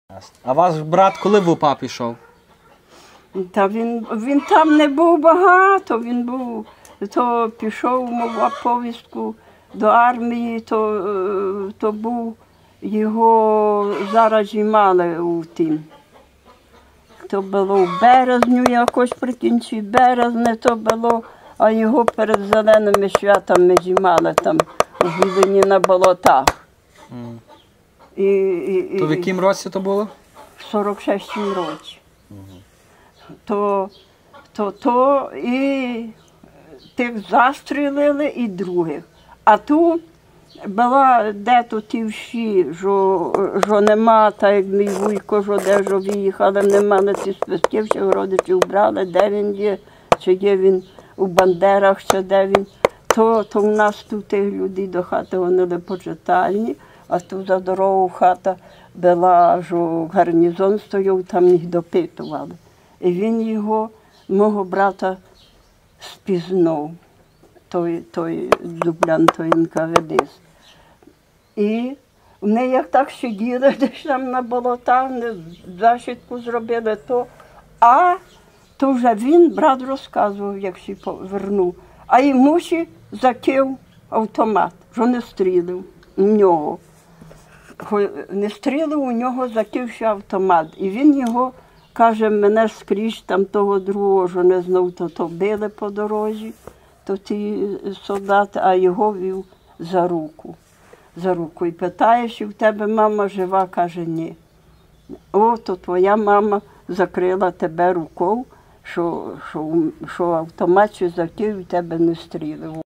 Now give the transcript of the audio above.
А ваш брат коли в УПА пішов? Та він там не був багато, то пішов, мав повістку до армії, то був, його зараз знімали у тім. То було в березню, якось при кінці березня то було, а його перед зеленими святами знімали там у Білині на болотах. То в якому році то було? В 46-му році. То і тих застрілили, і других. А тут була де-то ті всі, що нема, так як мій вуйко, що де виїхали, нема на ці списків, що родичів брали, де він є, чи є він у Бандерах, чи де він. То в нас тут тих людей до хати вони почитальні, а тут за дорогу хата була, що гарнізон стояв, там їх допитували. І він його, мого брата, спізнав, той дублян, той НКВД-ст. І вони як так сиділи, десь там на болотах, защитку зробили, то вже він, брат розказував, як ще повернув. А йому ще закив автомат, що не стрілив у нього. Не стрілив, у нього закив ще автомат. І він його, каже, мене скрізь там того другого, що не знав, то били по дорозі, то ті солдати, а його вів за руку. І питає, чи в тебе мама жива, каже, ні. О, то твоя мама закрила тебе рукою, що автомат ще закив і тебе не стрілив.